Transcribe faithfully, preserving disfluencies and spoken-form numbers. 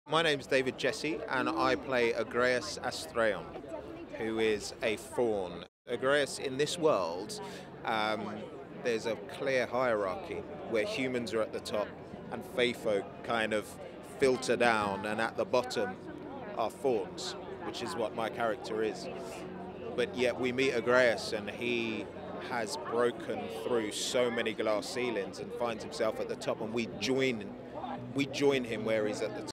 My name's David Gyasi, and I play Agreus Astreon, who is a faun. Agreus, in this world, um, there's a clear hierarchy where humans are at the top and fae folk kind of filter down, and at the bottom are fauns, which is what my character is. But yet we meet Agreus, and he has broken through so many glass ceilings and finds himself at the top, and we join we join him where he's at the